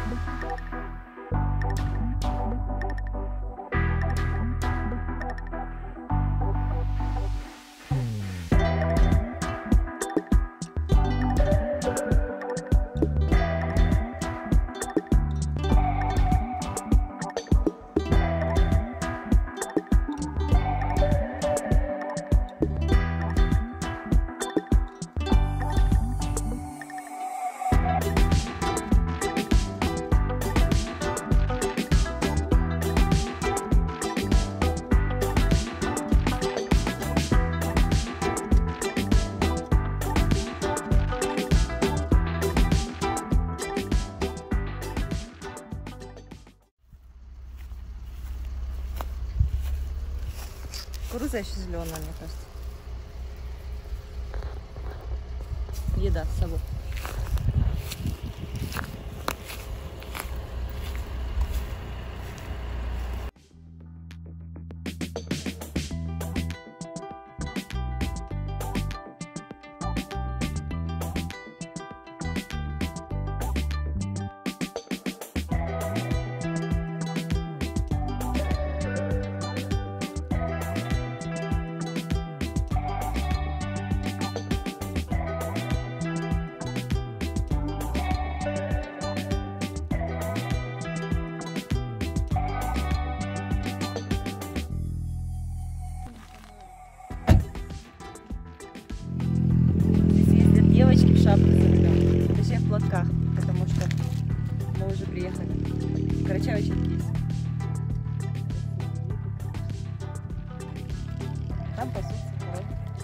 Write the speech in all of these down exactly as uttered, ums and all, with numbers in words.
Кукуруза еще зеленая, мне кажется. Еда с собой. Девочки в шапке за рулем, точнее в платках, потому что мы уже приехали. Карачаево-Черкесск. Там пасутся коровы.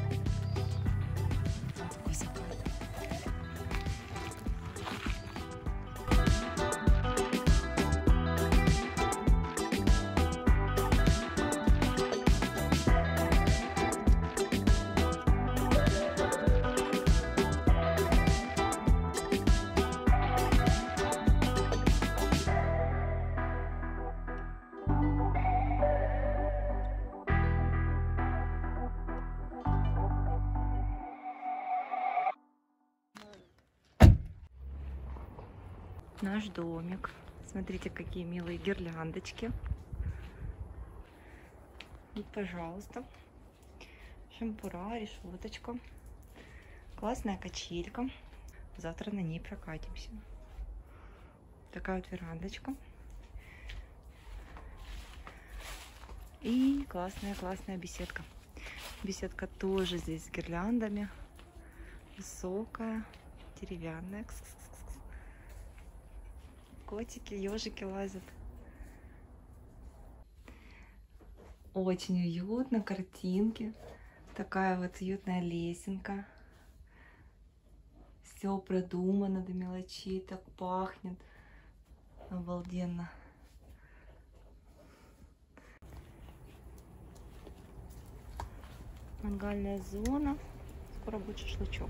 Наш домик. Смотрите, какие милые гирляндочки. И, пожалуйста, шампура, решеточка. Классная качелька. Завтра на ней прокатимся. Такая вот верандочка. И классная-классная беседка. Беседка тоже здесь с гирляндами. Высокая, деревянная. Котики, ежики лазят. Очень уютно, картинки. Такая вот уютная лесенка. Все продумано до мелочей, так пахнет. Обалденно. Мангальная зона. Скоро будет шашлычок.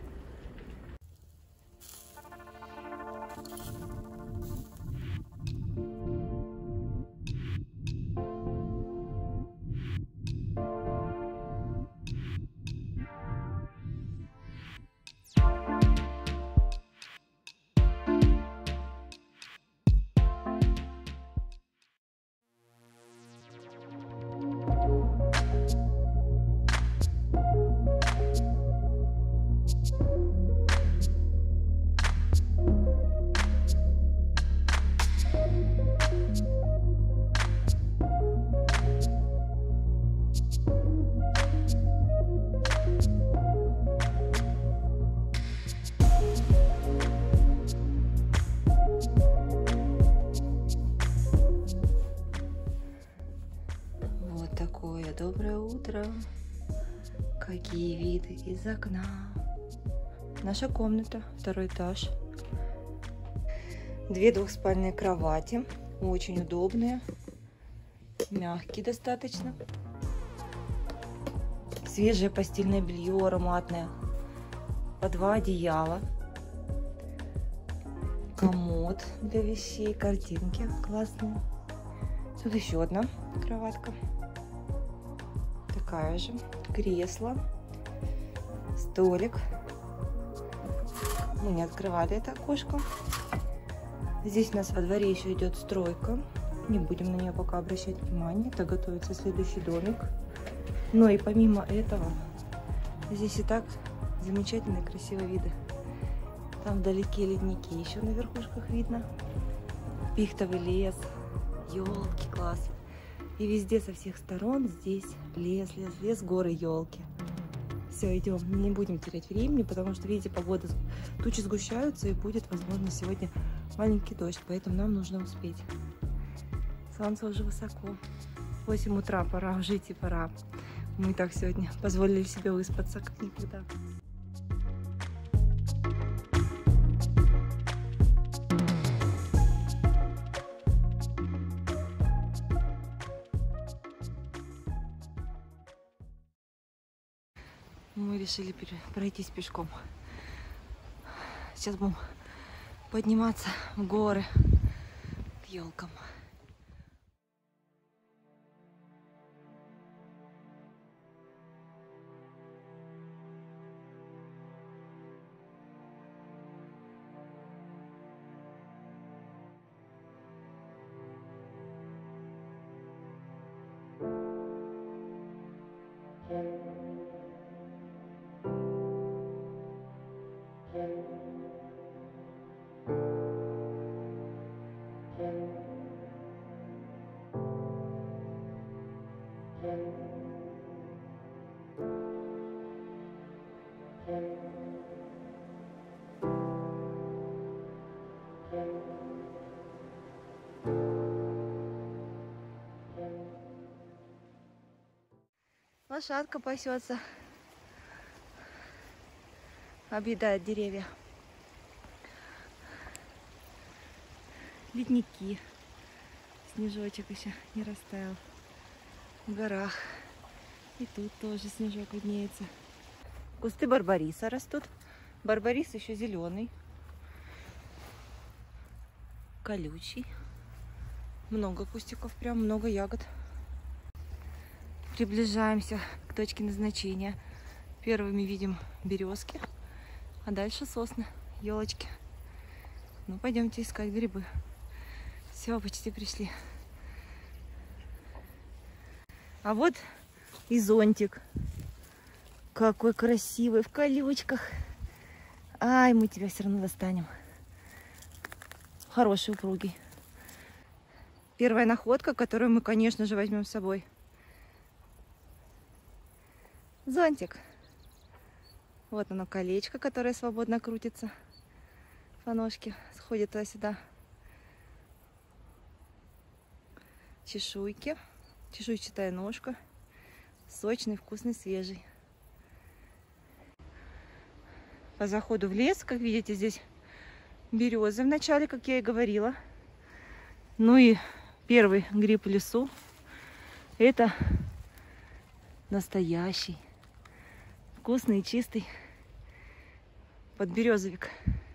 Доброе утро. Какие виды из окна. Наша комната, второй этаж. Две двухспальные кровати. Очень удобные. Мягкие достаточно. Свежее постельное белье, ароматное. По два одеяла. Комод для вещей, картинки классные. Тут еще одна кроватка. Такая же. Кресло. Столик. Мы не открывали это окошко. Здесь у нас во дворе еще идет стройка. Не будем на нее пока обращать внимание. Это готовится следующий домик. Но и помимо этого, здесь и так замечательные красивые виды. Там вдалеке ледники еще на верхушках видно. Пихтовый лес, елки, класс. И везде со всех сторон здесь лес, лес, лес, горы, елки. Все, идем. Не будем терять времени, потому что, видите, погода, тучи сгущаются и будет, возможно, сегодня маленький дождь, поэтому нам нужно успеть. Солнце уже высоко. восемь утра, пора уже идти, пора. Мы и так сегодня позволили себе выспаться, как никогда. Мы решили пройтись пешком. Сейчас будем подниматься в горы к елкам. Лошадка пасется, объедает деревья. Ледники. Снежочек еще не растаял. В горах. И тут тоже снежок виднеется. Кусты барбариса растут. Барбарис еще зеленый. Колючий. Много кустиков, прям много ягод. Приближаемся к точке назначения. Первыми видим березки, а дальше сосны, елочки. Ну, пойдемте искать грибы. Все, почти пришли. А вот и зонтик. Какой красивый, в колючках. Ай, мы тебя все равно достанем. Хороший, упругий. Первая находка, которую мы, конечно же, возьмем с собой. Зонтик. Вот оно, колечко, которое свободно крутится. По ножке сходит туда-сюда. Чешуйки. Чешуйчатая ножка. Сочный, вкусный, свежий. По заходу в лес, как видите, здесь березы в начале, как я и говорила. Ну и первый гриб в лесу. Это настоящий. Вкусный и чистый подберезовик.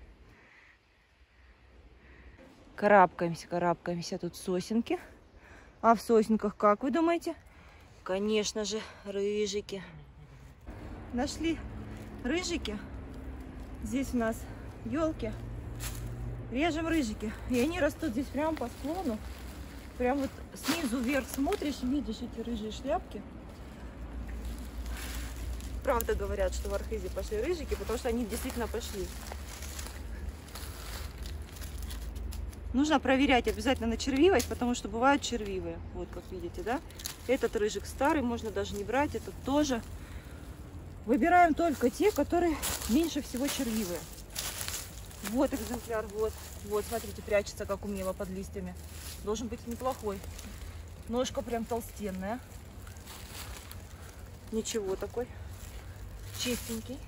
Карабкаемся, карабкаемся. Тут сосенки. А в сосенках, как вы думаете? Конечно же, рыжики. Нашли рыжики. Здесь у нас елки. Режем рыжики. И они растут здесь прямо по склону. Прям вот снизу вверх смотришь, видишь эти рыжие шляпки. Правда говорят, что в Архизе пошли рыжики, потому что они действительно пошли. Нужно проверять обязательно на червивость, потому что бывают червивые. Вот как видите, да? Этот рыжик старый, можно даже не брать, этот тоже. Выбираем только те, которые меньше всего червивые. Вот экземпляр, вот. Вот, смотрите, прячется, как умело под листьями. Должен быть неплохой. Ножка прям толстенная. Ничего такой. Чистенький.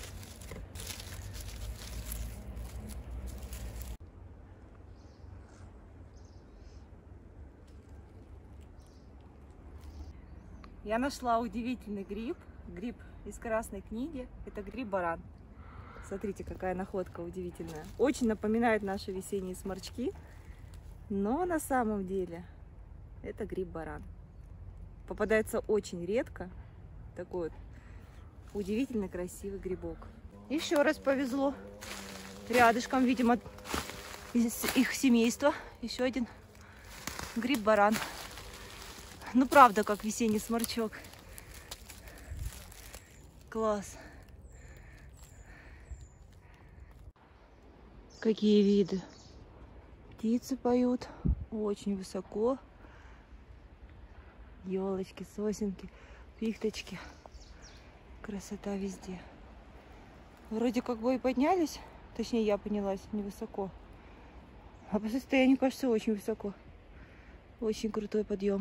Я нашла удивительный гриб. Гриб из Красной книги. Это гриб-баран. Смотрите, какая находка удивительная. Очень напоминает наши весенние сморчки. Но на самом деле это гриб-баран. Попадается очень редко. Такой вот удивительно красивый грибок. Еще раз повезло. Рядышком, видимо, из их семейства. Еще один гриб-баран. Ну, правда, как весенний сморчок. Класс. Какие виды. Птицы поют очень высоко. Елочки, сосенки, пихточки. Красота везде. Вроде как бы и поднялись. Точнее, я поднялась невысоко. А по состоянию, кажется, очень высоко. Очень крутой подъем.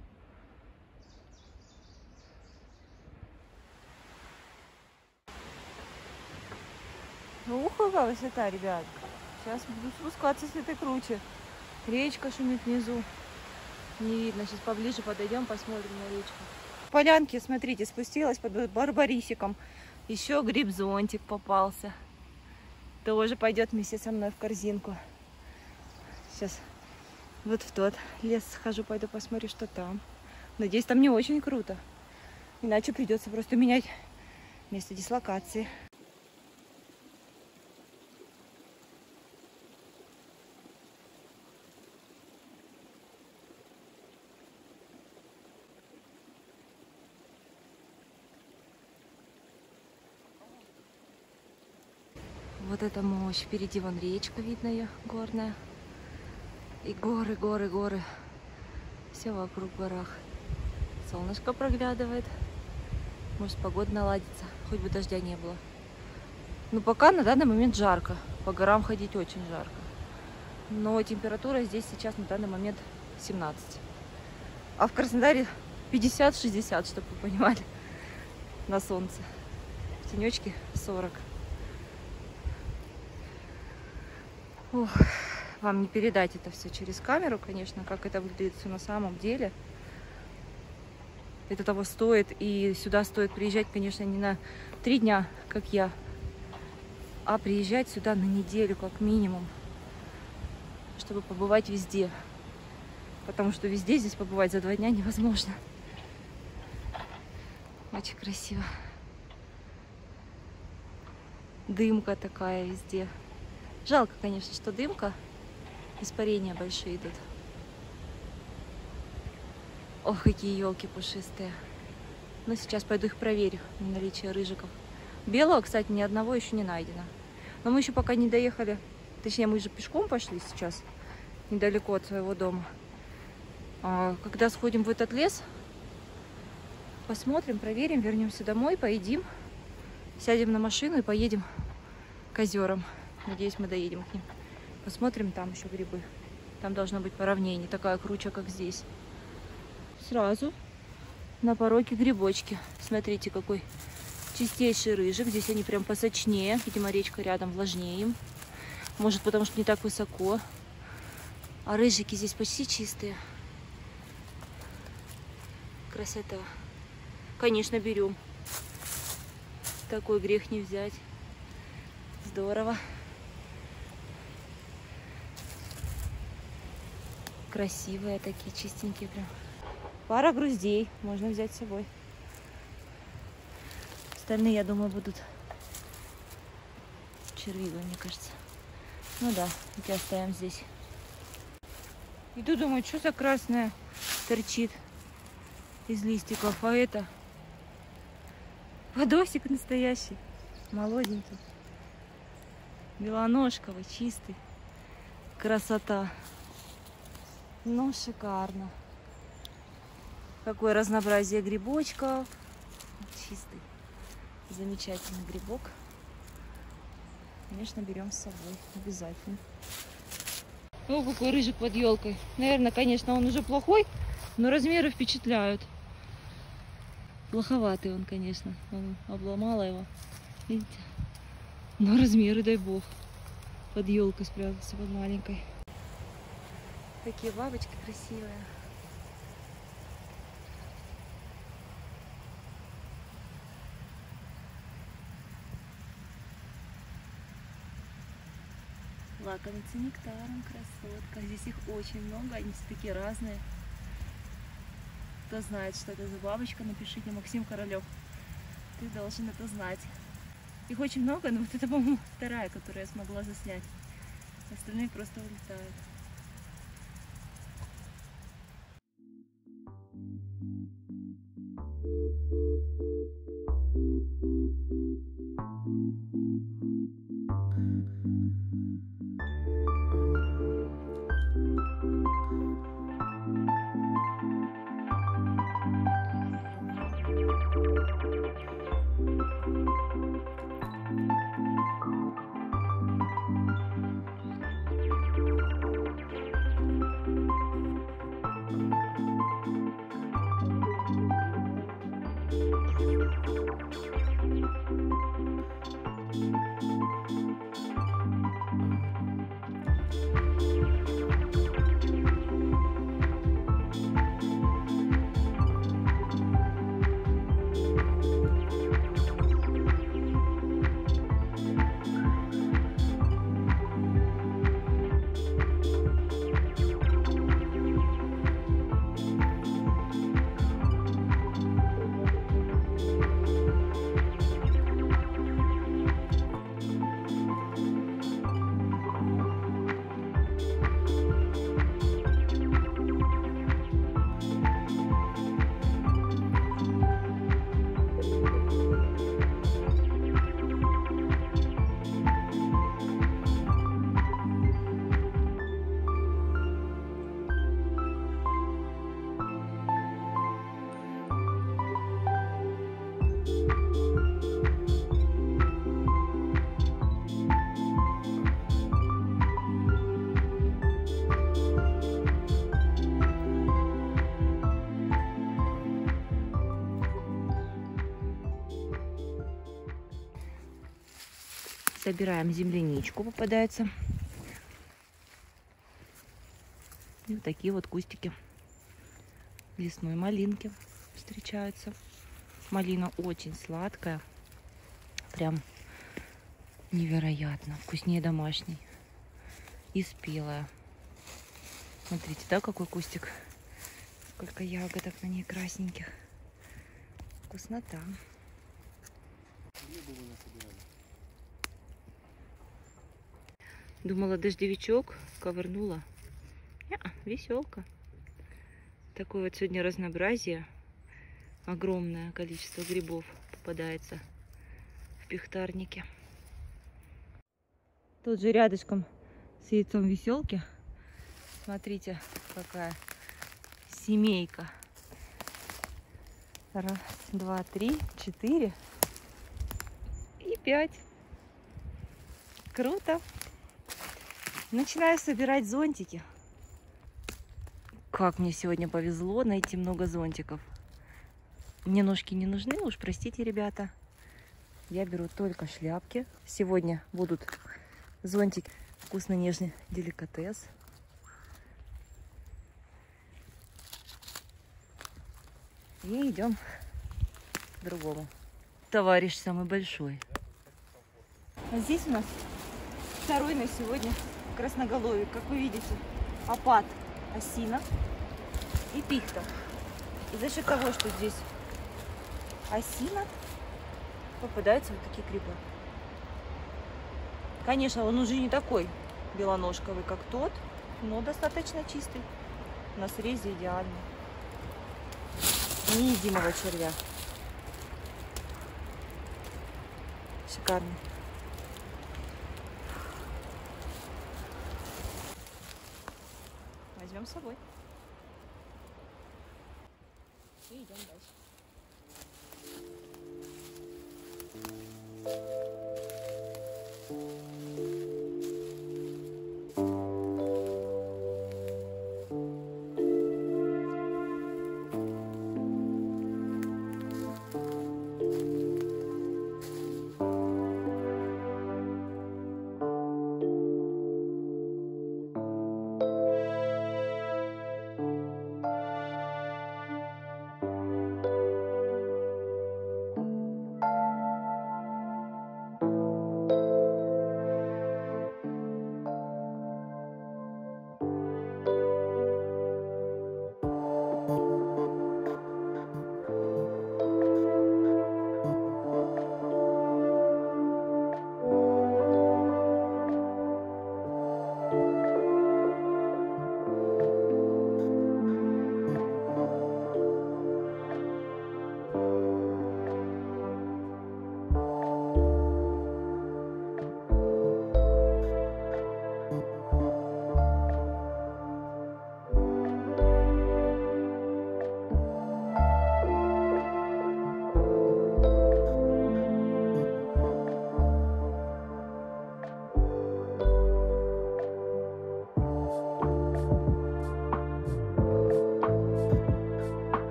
Ух, какая высота, ребят. Сейчас буду спускаться с этой круче. Речка шумит внизу. Не видно. Сейчас поближе подойдем, посмотрим на речку. В полянке, смотрите, спустилась под барбарисиком. Еще гриб-зонтик попался. Тоже пойдет вместе со мной в корзинку. Сейчас вот в тот лес схожу, пойду посмотрю, что там. Надеюсь, там не очень круто. Иначе придется просто менять место дислокации. Вот это мощь. Впереди вон речка, видно ее, горная. И горы, горы, горы. Все вокруг в горах. Солнышко проглядывает. Может, погода наладится. Хоть бы дождя не было. Но пока на данный момент жарко. По горам ходить очень жарко. Но температура здесь сейчас на данный момент семнадцать. А в Краснодаре пятьдесят-шестьдесят, чтобы вы понимали. На солнце. В тенечке сорок. Ох, вам не передать это все через камеру, конечно, как это выглядит все на самом деле. Это того стоит. И сюда стоит приезжать, конечно, не на три дня, как я, а приезжать сюда на неделю, как минимум, чтобы побывать везде. Потому что везде здесь побывать за два дня невозможно. Очень красиво. Дымка такая везде. Жалко, конечно, что дымка. Испарения большие идут. Ох, какие елки пушистые. Но сейчас пойду их проверю на наличие рыжиков. Белого, кстати, ни одного еще не найдено. Но мы еще пока не доехали. Точнее, мы же пешком пошли сейчас. Недалеко от своего дома. А когда сходим в этот лес, посмотрим, проверим, вернемся домой, поедим. Сядем на машину и поедем к озерам. Надеюсь, мы доедем к ним. Посмотрим там еще грибы. Там должно быть поровнее, не такая круче, как здесь. Сразу на пороге грибочки. Смотрите, какой чистейший рыжик. Здесь они прям посочнее. Видимо, речка рядом, влажнее им. Может, потому что не так высоко. А рыжики здесь почти чистые. Красота. Конечно, берем. Такой грех не взять. Здорово. Красивые такие, чистенькие прям. Пара груздей можно взять с собой. Остальные, я думаю, будут червивые, мне кажется. Ну да, эти оставим здесь. Иду, думаю, что за красное торчит из листиков. А это подосик настоящий, молоденький, белоножковый, чистый. Красота. Ну, шикарно. Какое разнообразие грибочков. Чистый, замечательный грибок. Конечно, берем с собой обязательно. О, какой рыжик под елкой. Наверное, конечно, он уже плохой, но размеры впечатляют. Плоховатый он, конечно. Он обломала его. Видите? Но размеры, дай бог. Под елкой спрятался, под маленькой. Такие бабочки красивые. Лакомятся нектаром, красотка. Здесь их очень много, они все такие разные. Кто знает, что это за бабочка, напишите. Максим Королев, ты должен это знать. Их очень много, но вот это, по-моему, вторая, которую я смогла заснять. Остальные просто улетают. Собираем земляничку, попадается. И вот такие вот кустики лесной малинки встречаются. Малина очень сладкая, прям невероятно, вкуснее домашней и спелая. Смотрите, да, какой кустик, сколько ягодок на ней красненьких. Вкуснота. Думала, дождевичок, ковырнула. А, веселка. Такое вот сегодня разнообразие. Огромное количество грибов попадается в пихтарнике. Тут же рядышком с яйцом веселки. Смотрите, какая семейка. Раз, два, три, четыре и пять. Круто. Начинаю собирать зонтики. Как мне сегодня повезло найти много зонтиков. Мне ножки не нужны, уж простите, ребята. Я беру только шляпки. Сегодня будут зонтики. Вкусно-нежный деликатес. И идем к другому. Товарищ самый большой. А здесь у нас второй на сегодня красноголовик. Как вы видите, опад, осина и пихта. И за счет того, что здесь осина, попадаются вот такие грибы. Конечно, он уже не такой белоножковый, как тот, но достаточно чистый. На срезе идеальный. Неедимого червя. Шикарный. Возьмем с собой. И идем дальше.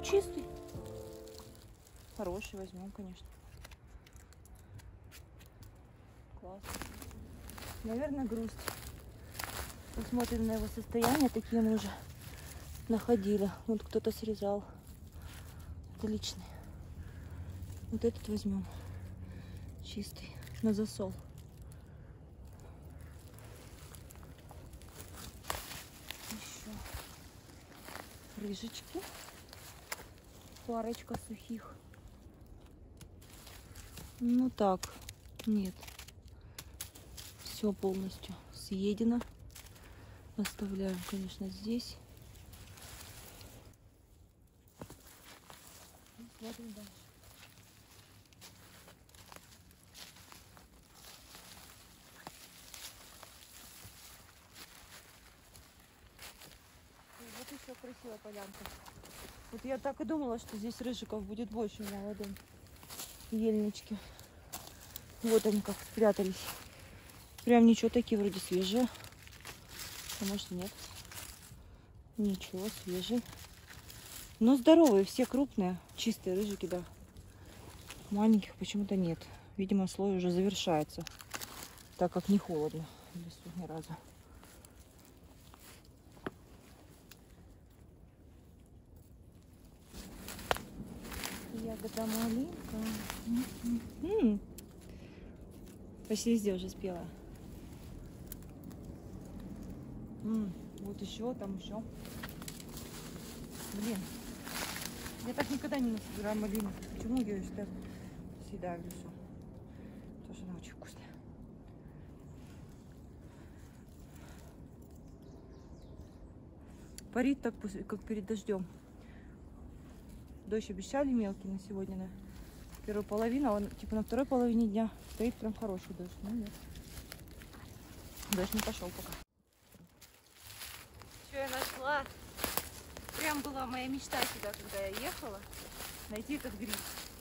чистый. Хороший, возьмем, конечно. Класс. Наверное, грусть. Посмотрим на его состояние. Такие мы уже находили. Вот кто-то срезал. Отличный. Вот этот возьмем. Чистый. На засол. Еще рыжечки. Парочка сухих. Ну так, нет. Все полностью съедено. Оставляем, конечно, здесь. И смотрим дальше. Вот еще красивая полянка. Вот я так и думала, что здесь рыжиков будет больше в молодом ельничке. Вот они как спрятались. Прям ничего, такие вроде свежие. А может нет. Ничего, свежие. Но здоровые, все крупные. Чистые рыжики, да. Маленьких почему-то нет. Видимо, слой уже завершается. Так как не холодно в лесу ни разу. Ягода малинка. М-м-м. Почти везде уже спела. М-м. Вот еще, там еще. Блин. Я так никогда не собираю малину. Почему я ее всегда съедаю в лесу? Потому что она очень вкусная. Парит так, как перед дождем. Дождь обещали мелкий на сегодня, на первую половину, а он типа на второй половине дня стоит прям хороший дождь. Ну нет. Дождь не пошел пока. Что я нашла? Прям была моя мечта сюда, когда я ехала, найти этот гриб.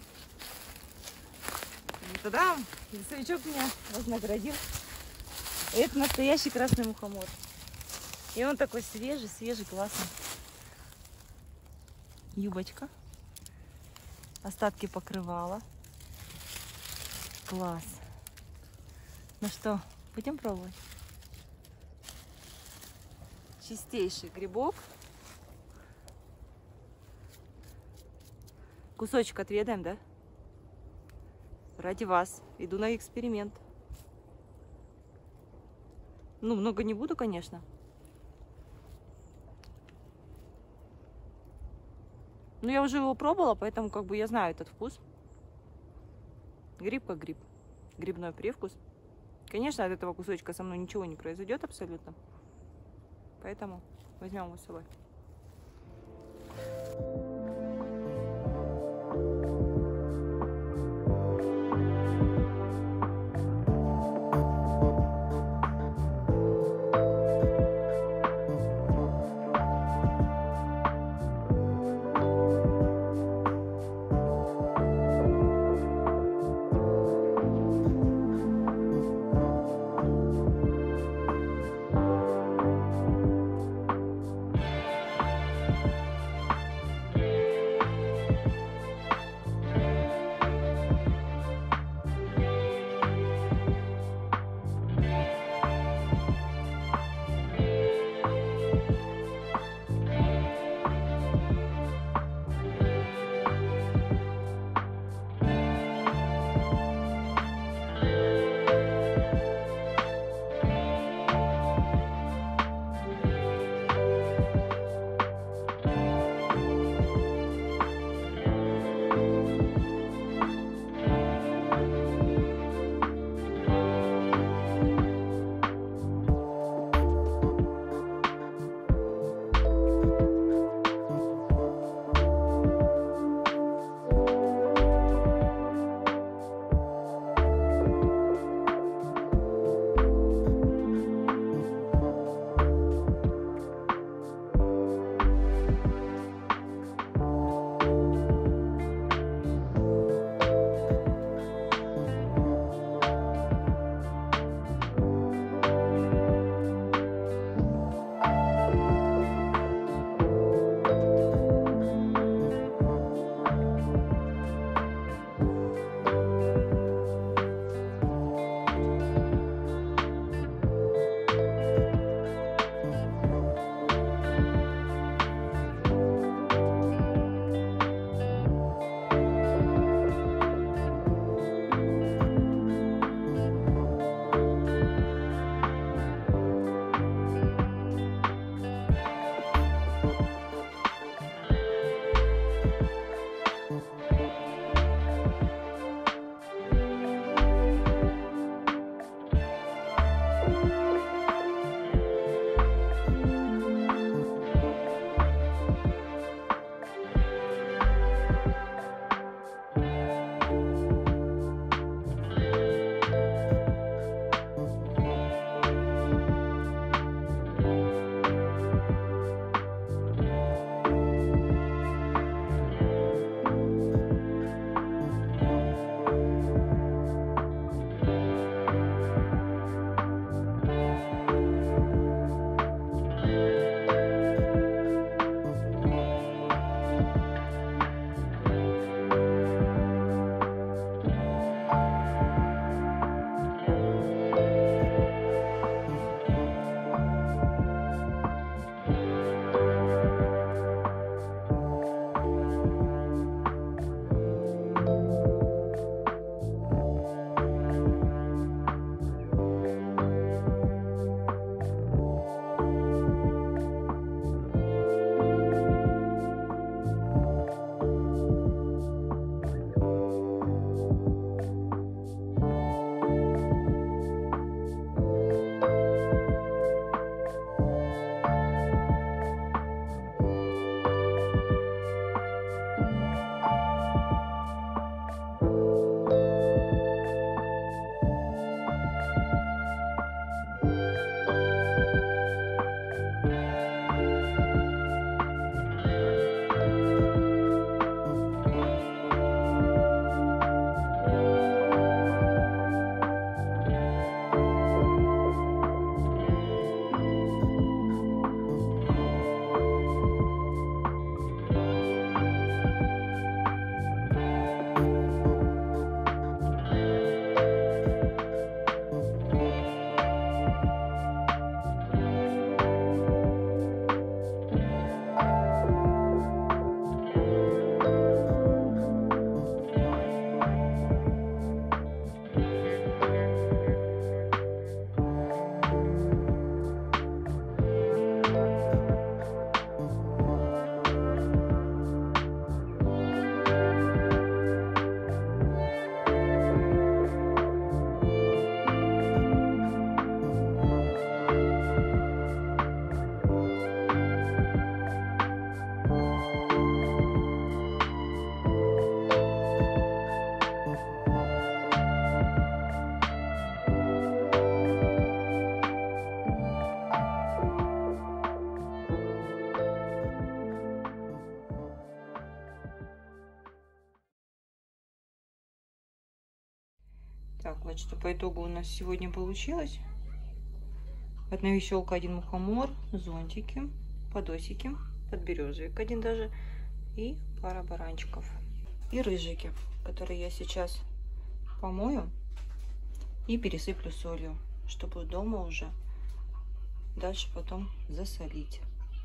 И тогда лесовичок меня вознаградил. Это настоящий красный мухомор. И он такой свежий, свежий, классный. Юбочка. Остатки покрывала. Класс. Ну что, будем пробовать? Чистейший грибок. Кусочек отведаем, да? Ради вас. Иду на эксперимент. Ну, много не буду, конечно. Но я уже его пробовала, поэтому как бы я знаю этот вкус. Гриб как гриб. Грибной привкус. Конечно, от этого кусочка со мной ничего не произойдет абсолютно. Поэтому возьмем его с собой. Так, вот что по итогу у нас сегодня получилось. Одна вещелка, один мухомор, зонтики, подосики, подберезовик один даже и пара баранчиков. И рыжики, которые я сейчас помою и пересыплю солью, чтобы дома уже дальше потом засолить.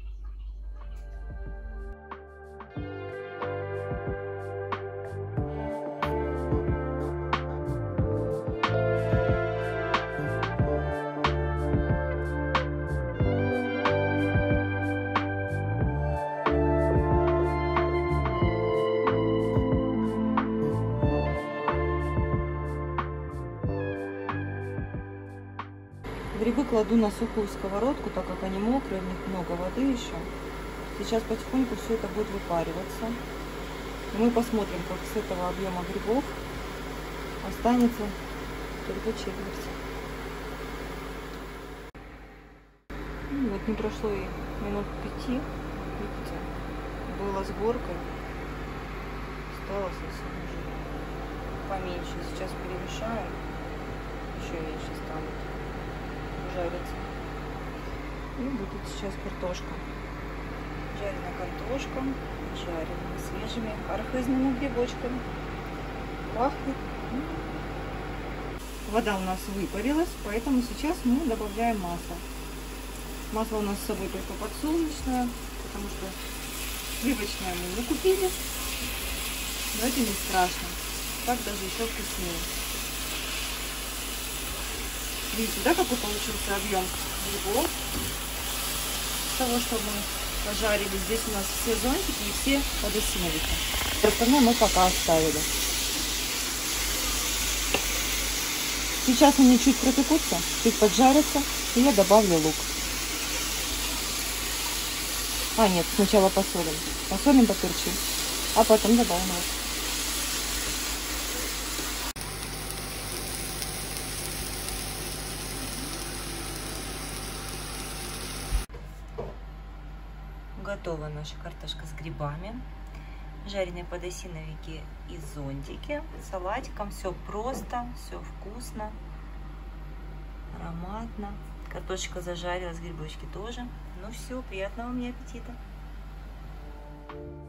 Грибы кладу на сухую сковородку, так как они мокрые, в них много воды еще. Сейчас потихоньку все это будет выпариваться. И мы посмотрим, как с этого объема грибов останется только четверть. Ну, вот не прошло и минут пяти, видите, было сборкой, стало совсем уже поменьше. Сейчас перемешаем, еще меньше станет. Жарится. И будет сейчас картошка. Жареная картошка, жареная свежими архизными грибочками. Пахнет. Вода у нас выпарилась, поэтому сейчас мы добавляем масло. Масло у нас с собой только подсолнечное, потому что сливочное мы не купили. Но это не страшно. Так даже еще вкуснее. Видите, да, какой получился объем грибов? С того, что мы пожарили. Здесь у нас все зонтики и все подосиновики. Остальное мы пока оставили. Сейчас они чуть пропекутся, чуть поджарятся, и я добавлю лук. А, нет, сначала посолим. Посолим, поперчим, а потом добавим лук. Готова наша картошка с грибами, жареные подосиновики и зонтики, салатиком. Все просто, все вкусно, ароматно. Картошечка зажарилась, грибочки тоже. Ну все, приятного мне аппетита!